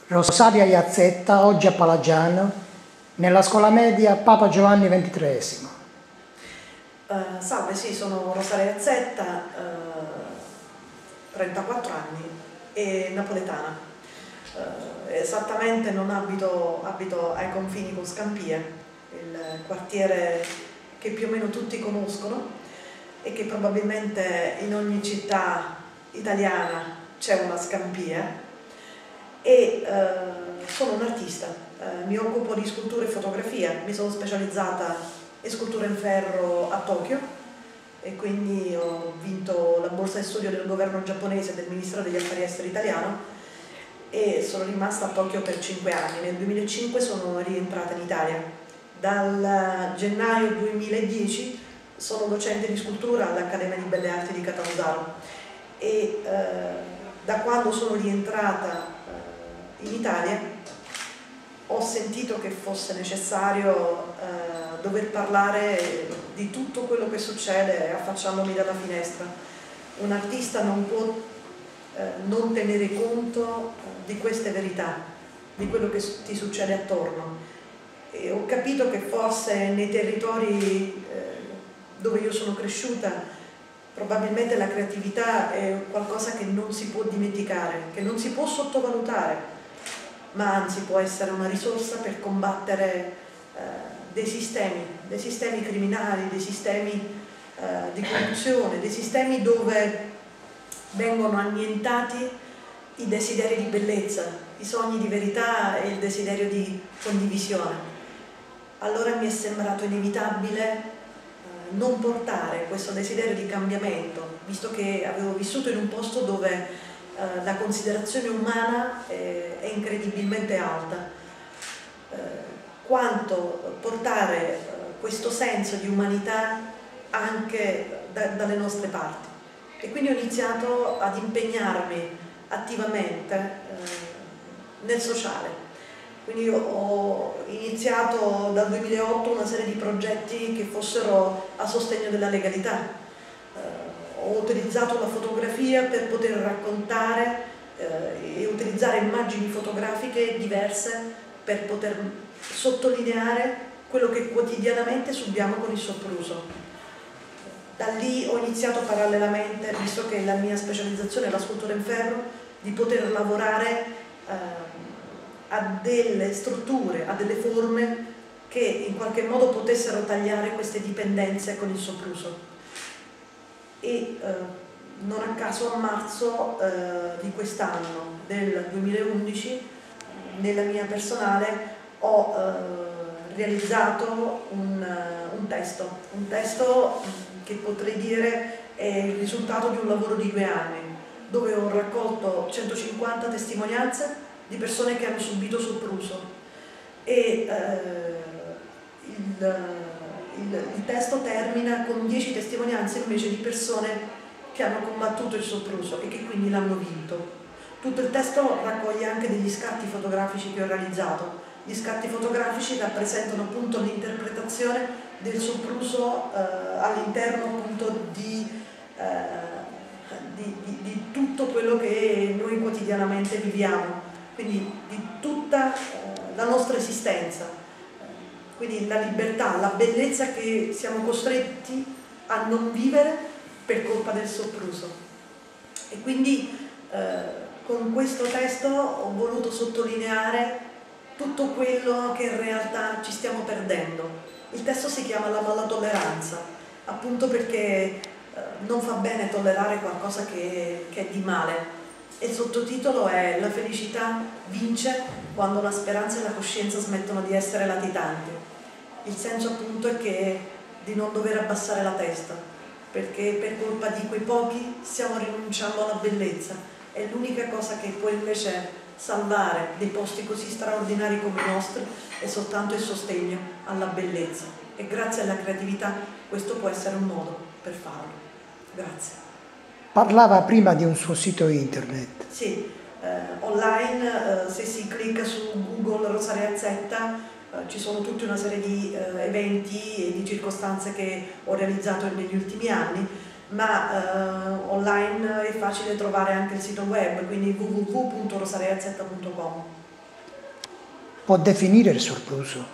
Rosaria Iazzetta, oggi a Palagiano, nella scuola media Papa Giovanni XXIII. Salve, sì, sono Rosaria Iazzetta, 34 anni e napoletana. Esattamente non abito ai confini con Scampia, il quartiere che più o meno tutti conoscono e che probabilmente in ogni città italiana c'è una Scampia. E sono un artista, mi occupo di scultura e fotografia, mi sono specializzata in scultura in ferro a Tokyo e quindi ho vinto la borsa di studio del governo giapponese e del Ministero degli Affari Esteri italiano e sono rimasta a Tokyo per 5 anni. Nel 2005 sono rientrata in Italia. Dal gennaio 2010 sono docente di scultura all'Accademia di Belle Arti di Catanzaro e da quando sono rientrata in Italia ho sentito che fosse necessario dover parlare di tutto quello che succede affacciandomi dalla finestra. Un artista non può non tenere conto di queste verità, di quello che ti succede attorno. E ho capito che forse nei territori dove io sono cresciuta probabilmente la creatività è qualcosa che non si può dimenticare, che non si può sottovalutare, ma anzi può essere una risorsa per combattere dei sistemi criminali, dei sistemi di corruzione, dei sistemi dove vengono annientati i desideri di bellezza, i sogni di verità e il desiderio di condivisione. Allora mi è sembrato inevitabile non portare questo desiderio di cambiamento, visto che avevo vissuto in un posto dove la considerazione umana è incredibilmente alta, quanto portare questo senso di umanità anche dalle nostre parti. E quindi ho iniziato ad impegnarmi attivamente nel sociale. Quindi ho iniziato dal 2008 una serie di progetti che fossero a sostegno della legalità. Ho utilizzato la fotografia per poter raccontare e utilizzare immagini fotografiche diverse per poter sottolineare quello che quotidianamente subiamo con il sopruso. Da lì ho iniziato parallelamente, visto che la mia specializzazione è la scultura in ferro, di poter lavorare a delle strutture, a delle forme che in qualche modo potessero tagliare queste dipendenze con il sopruso. E non a caso a marzo di quest'anno, del 2011, nella mia personale ho realizzato un testo che potrei dire è il risultato di un lavoro di 2 anni, dove ho raccolto 150 testimonianze di persone che hanno subito sopruso e il testo termina con 10 testimonianze invece di persone che hanno combattuto il sopruso e che quindi l'hanno vinto. Tutto il testo raccoglie anche degli scatti fotografici che ho realizzato. Gli scatti fotografici rappresentano appunto l'interpretazione del sopruso all'interno appunto di tutto quello che noi quotidianamente viviamo, quindi di tutta la nostra esistenza. Quindi la libertà, la bellezza che siamo costretti a non vivere per colpa del sopruso. E quindi con questo testo ho voluto sottolineare tutto quello che in realtà ci stiamo perdendo. Il testo si chiama La maltolleranza, appunto perché non fa bene tollerare qualcosa che è di male. E il sottotitolo è La felicità vince quando la speranza e la coscienza smettono di essere latitanti. Il senso appunto è che di non dover abbassare la testa, perché per colpa di quei pochi stiamo rinunciando alla bellezza. È l'unica cosa che può invece salvare dei posti così straordinari come i nostri è soltanto il sostegno alla bellezza. E grazie alla creatività questo può essere un modo per farlo. Grazie. Parlava prima di un suo sito internet. Sì, online se si clicca su Google Rosaria Iazzetta ci sono tutta una serie di eventi e di circostanze che ho realizzato negli ultimi anni, ma online è facile trovare anche il sito web, quindi www.rosariaiazzetta.com. può definire il sopruso?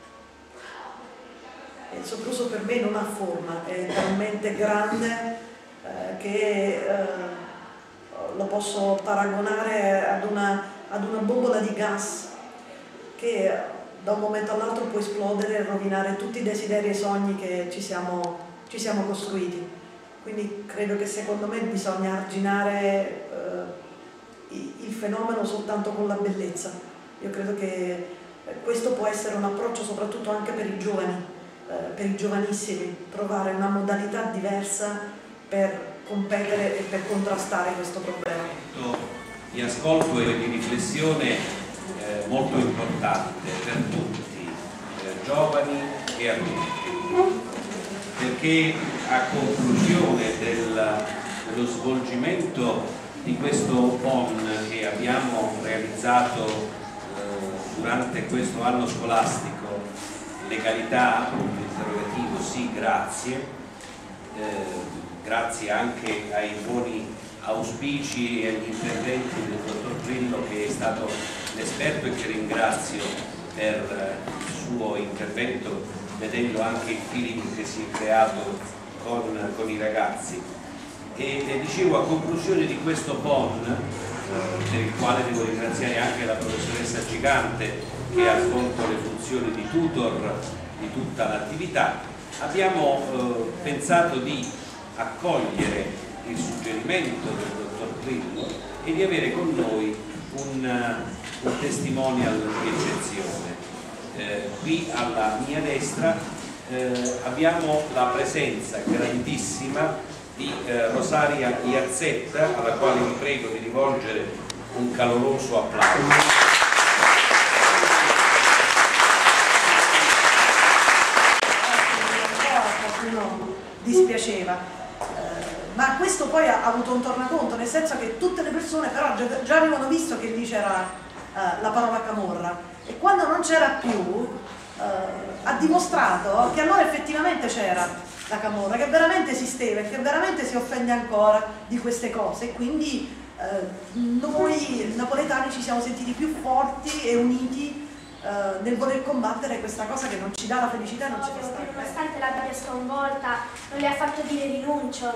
Il sopruso per me non ha forma, è talmente grande che lo posso paragonare ad una bombola di gas che da un momento all'altro può esplodere e rovinare tutti i desideri e i sogni che ci siamo costruiti. Quindi credo che secondo me bisogna arginare il fenomeno soltanto con la bellezza. Io credo che questo può essere un approccio soprattutto anche per i giovani, per i giovanissimi, trovare una modalità diversa per competere e per contrastare questo problema. Di ascolto e di riflessione molto importante per tutti, giovani e adulti, perché a conclusione dello svolgimento di questo PON che abbiamo realizzato durante questo anno scolastico, legalità, punto interrogativo, sì, grazie, grazie anche ai buoni auspici e agli interventi del dottor Grillo, che è stato l'esperto e che ringrazio per il suo intervento, vedendo anche il feeling che si è creato con i ragazzi. E dicevo, a conclusione di questo PON, per il quale devo ringraziare anche la professoressa Gigante che ha svolto le funzioni di tutor di tutta l'attività, abbiamo pensato di accogliere il suggerimento del dottor Grillo e di avere con noi un testimonial di eccezione. Qui alla mia destra abbiamo la presenza grandissima di Rosaria Iazzetta, alla quale vi prego di rivolgere un caloroso applauso. Dispiaceva, ma questo poi ha avuto un tornaconto, nel senso che tutte le persone però già avevano visto che lì c'era la parola camorra, e quando non c'era più ha dimostrato che allora effettivamente c'era la camorra, che veramente esisteva e che veramente si offende ancora di queste cose, e quindi noi napoletani ci siamo sentiti più forti e uniti nel voler combattere questa cosa che non ci dà la felicità e non ci fa stare. Nonostante l'abbia sconvolta, non le ha fatto dire rinuncio.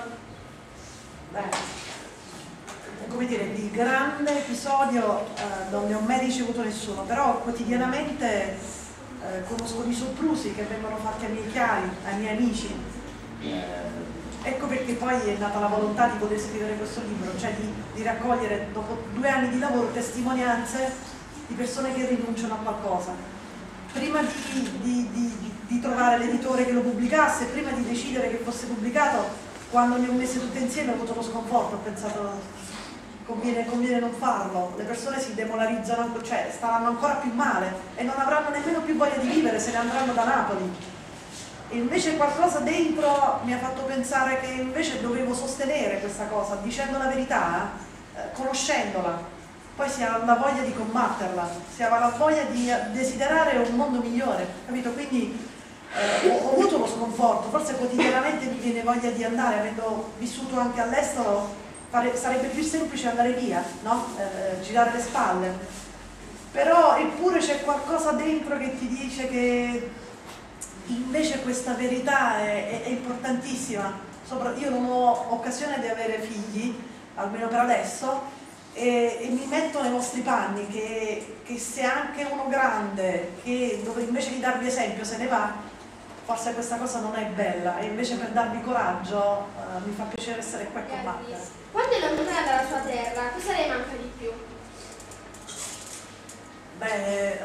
Come dire, di grande episodio non ne ho mai ricevuto nessuno, però quotidianamente conosco di soprusi che vengono fatti ai miei chiari, ai miei amici. Ecco perché poi è nata la volontà di poter scrivere questo libro, cioè di raccogliere dopo 2 anni di lavoro testimonianze di persone che rinunciano a qualcosa. Prima di trovare l'editore che lo pubblicasse, prima di decidere che fosse pubblicato, quando le ho messe tutte insieme ho avuto lo sconforto, ho pensato conviene non farlo, le persone si demoralizzano, cioè staranno ancora più male e non avranno nemmeno più voglia di vivere, se ne andranno da Napoli. E invece qualcosa dentro mi ha fatto pensare che invece dovevo sostenere questa cosa, dicendo la verità, conoscendola. Poi si ha la voglia di combatterla, si ha la voglia di desiderare un mondo migliore, capito? Quindi ho avuto lo sconforto, forse quotidianamente mi viene voglia di andare, avendo vissuto anche all'estero, sarebbe più semplice andare via, no? Girare le spalle. Però eppure c'è qualcosa dentro che ti dice che invece questa verità è importantissima. Io non ho occasione di avere figli, almeno per adesso, e mi metto nei vostri panni, che se anche uno grande, dove invece di darvi esempio se ne va, forse questa cosa non è bella, e invece per darvi coraggio mi fa piacere essere qua a combattere. Quando è lontana dalla sua terra, cosa le manca di più? Beh,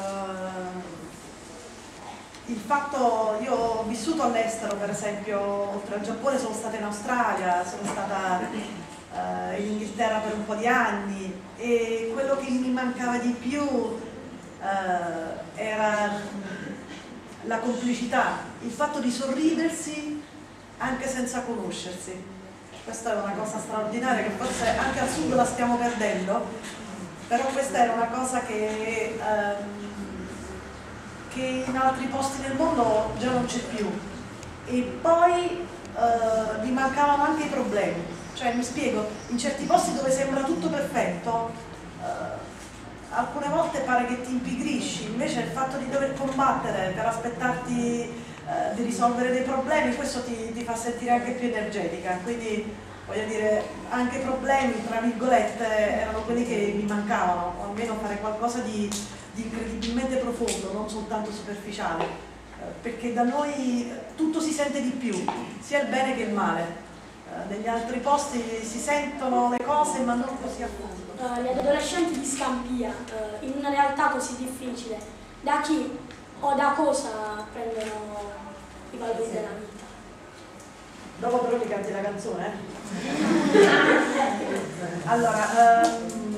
il fatto, io ho vissuto all'estero, per esempio, oltre al Giappone sono stata in Australia, sono stata in Inghilterra per un po' di anni, e quello che mi mancava di più era la complicità, il fatto di sorridersi anche senza conoscersi. Questa è una cosa straordinaria che forse anche al sud la stiamo perdendo, però questa era una cosa che in altri posti del mondo già non c'è più. E poi mi mancavano anche i problemi. Cioè, mi spiego, in certi posti dove sembra tutto perfetto, alcune volte pare che ti impigrisci, invece il fatto di dover combattere per aspettarti di risolvere dei problemi, questo ti fa sentire anche più energetica, quindi voglio dire, anche problemi, tra virgolette, erano quelli che mi mancavano, o almeno fare qualcosa di incredibilmente profondo, non soltanto superficiale, perché da noi tutto si sente di più, sia il bene che il male. Negli altri posti si sentono le cose ma non così a fondo. Gli adolescenti di Scampia, in una realtà così difficile, da chi o da cosa prendono i valori della vita? Dopo però mi canti la canzone? Allora,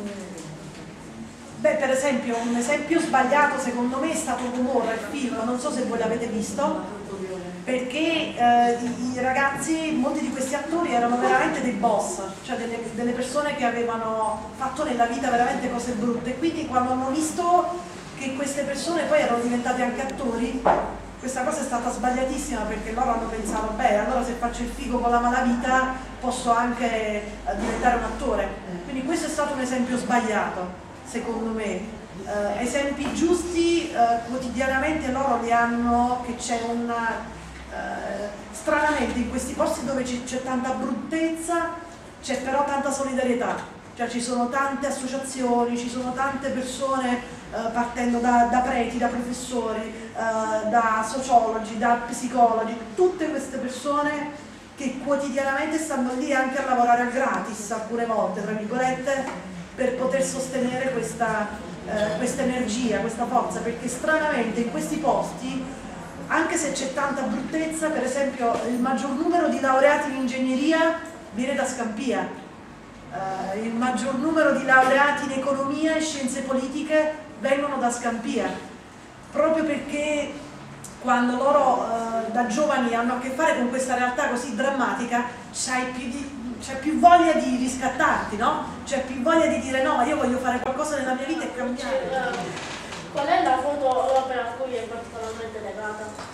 per esempio, un esempio sbagliato secondo me è stato Gomorra, il film, non so se voi l'avete visto, perché i ragazzi, molti di questi attori erano veramente dei boss, cioè delle persone che avevano fatto nella vita veramente cose brutte, e quindi quando hanno visto che queste persone poi erano diventate anche attori, questa cosa è stata sbagliatissima, perché loro hanno pensato, beh, allora se faccio il figo con la malavita posso anche diventare un attore. Quindi questo è stato un esempio sbagliato, secondo me. Esempi giusti quotidianamente loro li hanno, che c'è una... stranamente in questi posti dove c'è tanta bruttezza c'è però tanta solidarietà, cioè ci sono tante associazioni, ci sono tante persone partendo da preti, da professori, da sociologi, da psicologi, tutte queste persone che quotidianamente stanno lì anche a lavorare a gratis alcune volte, tra virgolette, per poter sostenere questa energia, questa forza, perché stranamente in questi posti, anche se c'è tanta bruttezza, per esempio il maggior numero di laureati in ingegneria viene da Scampia, il maggior numero di laureati in economia e scienze politiche vengono da Scampia, proprio perché quando loro da giovani hanno a che fare con questa realtà così drammatica c'è più voglia di riscattarti, no? C'è più voglia di dire no, io voglio fare qualcosa nella mia vita e cambiare. Qual è la foto o l'opera a cui è particolarmente legata?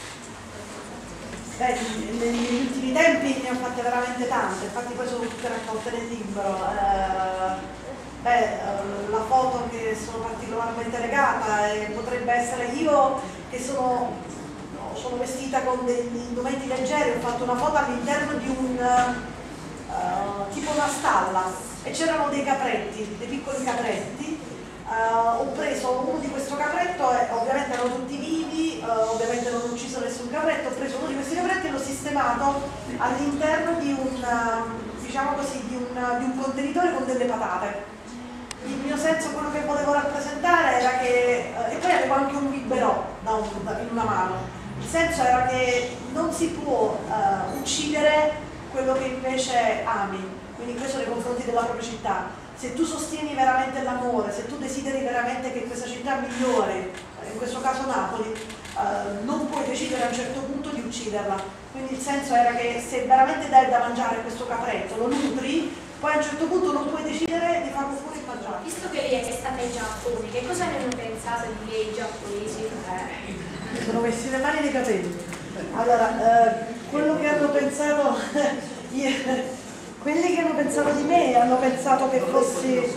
Negli ultimi tempi ne ho fatte veramente tante, infatti poi sono tutte raccolte nel libro. La foto che sono particolarmente legata potrebbe essere io che sono vestita con degli indumenti leggeri, ho fatto una foto all'interno di tipo una stalla e c'erano dei capretti, dei piccoli capretti. Ho preso uno di questo capretto, ovviamente erano tutti vivi, ovviamente non ho ucciso nessun capretto, ho preso uno di questi capretti e l'ho sistemato all'interno di diciamo così, di un contenitore con delle patate. Il mio senso, quello che volevo rappresentare era che, e poi avevo anche un biberò in una mano, il senso era che non si può uccidere quello che invece ami, quindi questo nei confronti della propria città. Se tu sostieni veramente l'amore, se tu desideri veramente che questa città migliori, in questo caso Napoli, non puoi decidere a un certo punto di ucciderla. Quindi il senso era che se veramente dai da mangiare questo capretto, lo nutri, poi a un certo punto non puoi decidere di farlo fuori e mangiare. Visto che lei è stata ai Giapponi, che cosa ne hanno pensato di lei i giapponesi? Mi sono messi le mani nei capelli. Allora, quello che hanno pensato... Quelli che hanno pensato di me hanno pensato che fossi,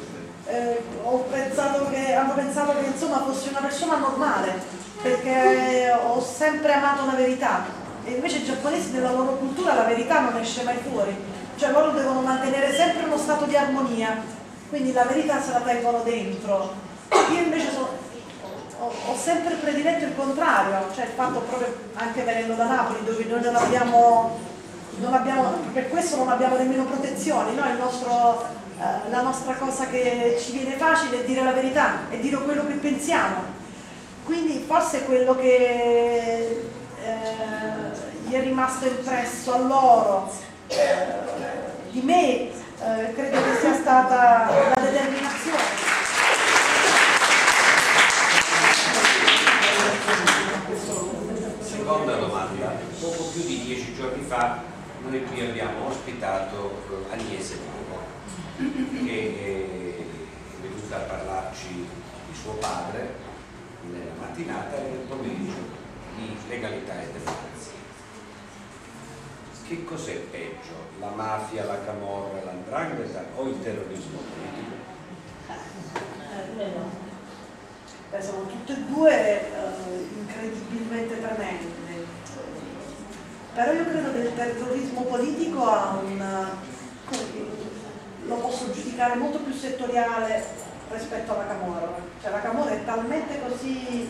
hanno pensato che insomma fossi una persona normale, perché ho sempre amato la verità e invece i giapponesi nella loro cultura la verità non esce mai fuori, cioè loro devono mantenere sempre uno stato di armonia, quindi la verità se la tengono dentro. Io invece ho sempre prediletto il contrario, cioè il fatto proprio anche venendo da Napoli dove noi non abbiamo, per questo non abbiamo nemmeno protezioni, no? La nostra cosa che ci viene facile è dire la verità, è dire quello che pensiamo. Quindi forse quello che gli è rimasto impresso a loro di me credo che sia stata la determinazione. Seconda domanda, poco più di 10 giorni fa noi qui abbiamo ospitato Agnese Bravo, che è venuta a parlarci di suo padre nella mattinata e nel pomeriggio di legalità e democrazia. Che cos'è peggio? La mafia, la camorra, l''ndrangheta o il terrorismo politico? Sono tutte e due incredibilmente tremende. Però io credo che il terrorismo politico ha lo posso giudicare molto più settoriale rispetto alla camorra. Cioè la camorra è talmente così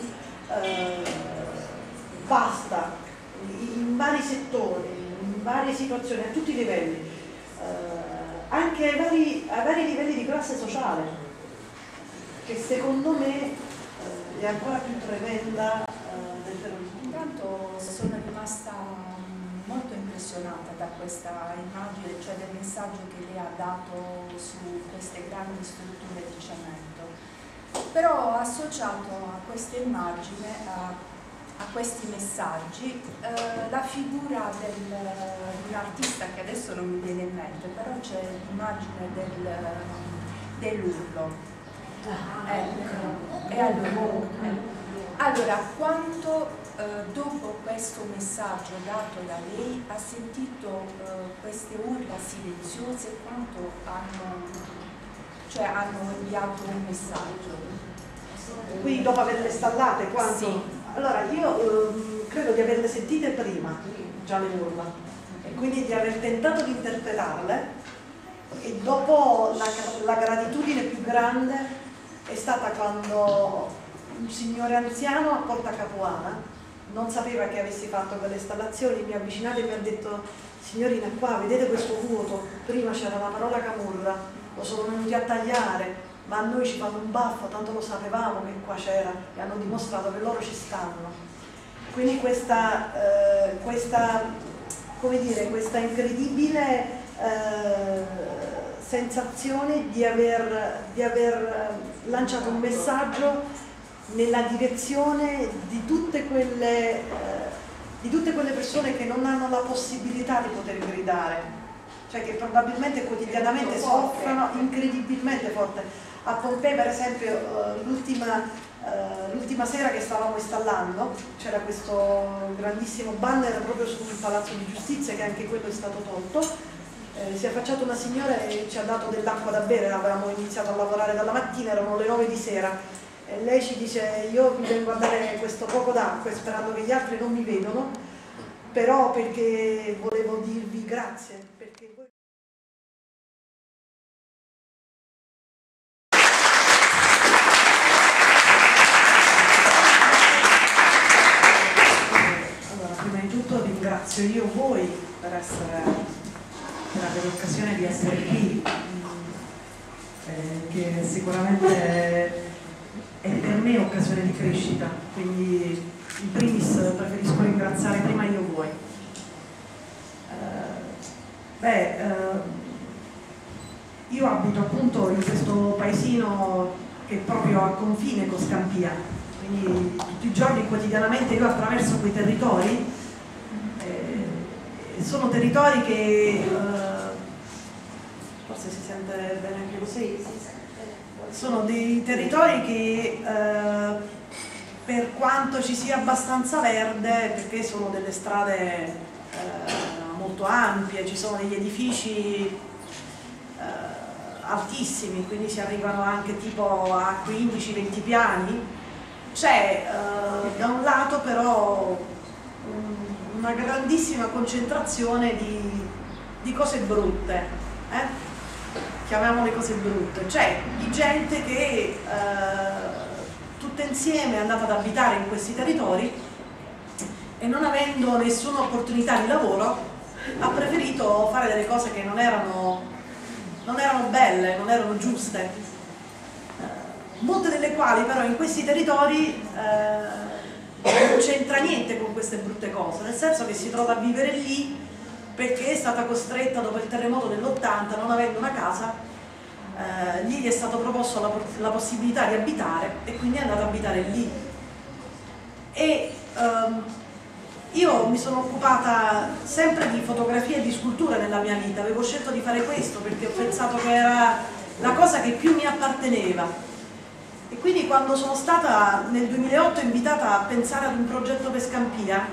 vasta, in vari settori, in varie situazioni, a tutti i livelli, anche a vari livelli di classe sociale, che secondo me è ancora più tremenda del terrorismo. Intanto sono rimasta molto impressionata da questa immagine, cioè del messaggio che lei ha dato su queste grandi strutture di cemento. Però ho associato a questa immagine, a questi messaggi, la figura di un artista che adesso non mi viene in mente, però c'è l'immagine dell'urlo. Allora, quanto dopo questo messaggio dato da lei ha sentito queste urla silenziose, quanto hanno inviato un messaggio? Quindi dopo averle stallate, quanto? Sì. Allora, io credo di averle sentite prima, già le urla, e quindi di aver tentato di interpretarle, e dopo la gratitudine più grande è stata quando un signore anziano a Porta Capuana non sapeva che avessi fatto quelle installazioni, mi ha avvicinato e mi ha detto: signorina, qua vedete questo vuoto, prima c'era la parola camorra, lo sono venuti a tagliare, ma a noi ci fanno un baffo, tanto lo sapevamo che qua c'era, e hanno dimostrato che loro ci stanno. Quindi questa come dire, questa incredibile sensazione di aver lanciato un messaggio nella direzione di tutte quelle persone che non hanno la possibilità di poter gridare, cioè che probabilmente quotidianamente soffrono, incredibilmente forte. A Pompei, per esempio, l'ultima sera che stavamo installando c'era questo grandissimo banner proprio sul Palazzo di Giustizia, che anche quello è stato tolto. Si è affacciata una signora e ci ha dato dell'acqua da bere, avevamo iniziato a lavorare dalla mattina, erano le 9 di sera, e lei ci dice: io vi vengo a dare questo poco d'acqua sperando che gli altri non mi vedano, però perché volevo dirvi grazie, perché voi... Allora, prima di tutto ringrazio io voi per avere l'occasione di essere qui, che sicuramente è per me occasione di crescita, quindi in primis preferisco ringraziare prima io voi. Io abito appunto in questo paesino che è proprio a confine con Scampia, quindi tutti i giorni, quotidianamente, io attraverso quei territori. Sono territori che forse si sente bene anche così, sono dei territori che per quanto ci sia abbastanza verde, perché sono delle strade molto ampie, ci sono degli edifici altissimi, quindi si arrivano anche tipo a 15-20 piani, c'è da un lato però una grandissima concentrazione di cose brutte, chiamiamole cose brutte, cioè di gente che tutta insieme è andata ad abitare in questi territori e, non avendo nessuna opportunità di lavoro, ha preferito fare delle cose che non erano belle, non erano giuste, molte delle quali però in questi territori non c'entra niente con queste brutte cose, nel senso che si trova a vivere lì perché è stata costretta dopo il terremoto dell'80, non avendo una casa, lì gli è stato proposto la possibilità di abitare e quindi è andata a abitare lì. E io mi sono occupata sempre di fotografia e di scultura nella mia vita, avevo scelto di fare questo perché ho pensato che era la cosa che più mi apparteneva. E quindi quando sono stata nel 2008 invitata a pensare ad un progetto per Scampia,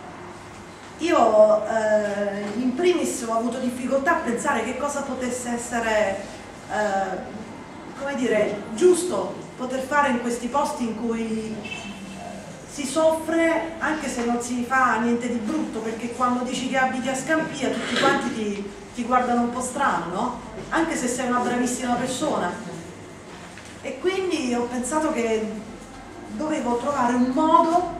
io in primis ho avuto difficoltà a pensare che cosa potesse essere, come dire, giusto poter fare in questi posti in cui si soffre anche se non si fa niente di brutto, perché quando dici che abiti a Scampia tutti quanti ti guardano un po' strano, no? Anche se sei una bravissima persona. E quindi ho pensato che dovevo trovare un modo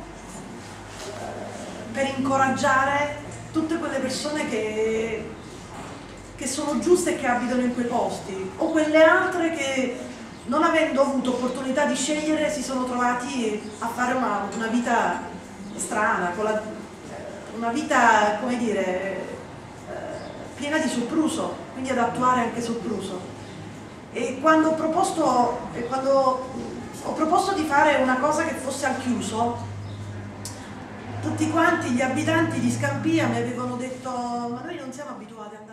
per incoraggiare tutte quelle persone che sono giuste e che abitano in quei posti, o quelle altre che, non avendo avuto opportunità di scegliere, si sono trovati a fare una vita strana, una vita, come dire, piena di sopruso, quindi ad attuare anche sopruso. E quando ho proposto di fare una cosa che fosse al chiuso, tutti quanti gli abitanti di Scampia mi avevano detto: ma noi non siamo abituati ad andare